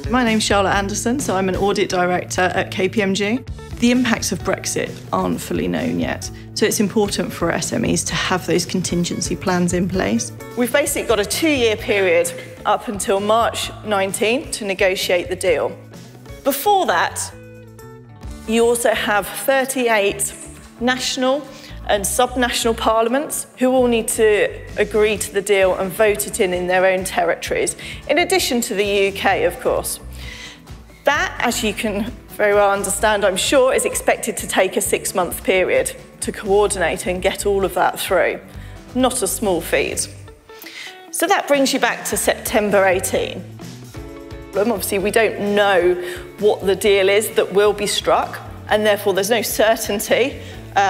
My name's Charlotte Anderson, so I'm an audit director at KPMG. The impacts of Brexit aren't fully known yet, so it's important for SMEs to have those contingency plans in place. We've basically got a 2-year period up until March 19 to negotiate the deal. Before that, you also have 38 national and subnational parliaments who all need to agree to the deal and vote it in their own territories, in addition to the UK, of course. That, as you can very well understand, I'm sure, is expected to take a 6-month period to coordinate and get all of that through. Not a small feat. So that brings you back to September 18. Obviously, we don't know what the deal is that will be struck, and therefore there's no certainty.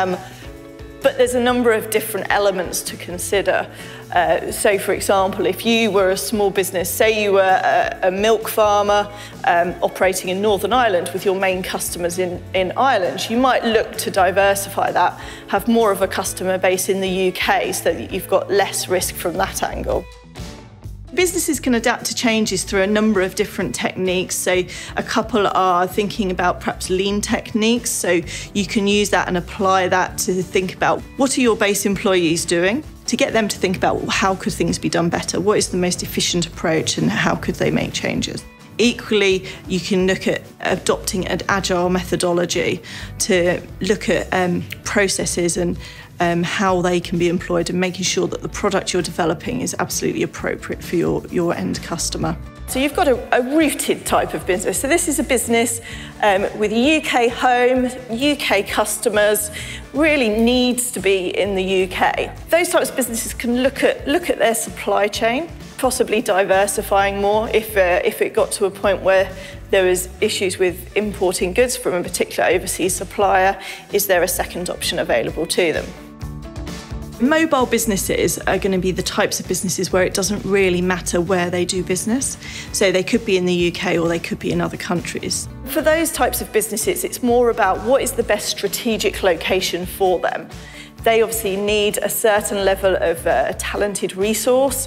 But there's a number of different elements to consider. So, for example, if you were a small business, say you were a milk farmer operating in Northern Ireland with your main customers in Ireland, you might look to diversify that, have more of a customer base in the UK so that you've got less risk from that angle. Businesses can adapt to changes through a number of different techniques. So a couple are thinking about perhaps lean techniques. So you can use that and apply that to think about what are your base employees doing, to get them to think about how could things be done better, what is the most efficient approach and how could they make changes. Equally, you can look at adopting an agile methodology to look at processes and how they can be employed and making sure that the product you're developing is absolutely appropriate for your end customer. So you've got a rooted type of business. So this is a business with a UK home, UK customers, really needs to be in the UK. Those types of businesses can look at their supply chain, possibly diversifying more if it got to a point where there was issues with importing goods from a particular overseas supplier. Is there a second option available to them? Mobile businesses are going to be the types of businesses where it doesn't really matter where they do business. So they could be in the UK or they could be in other countries. For those types of businesses, it's more about what is the best strategic location for them. They obviously need a certain level of talented resource.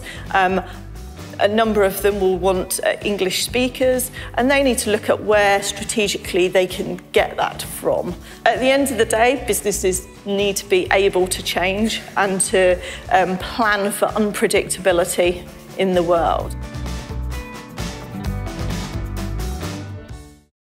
A number of them will want English speakers, and they need to look at where strategically they can get that from. At the end of the day, businesses need to be able to change and to plan for unpredictability in the world.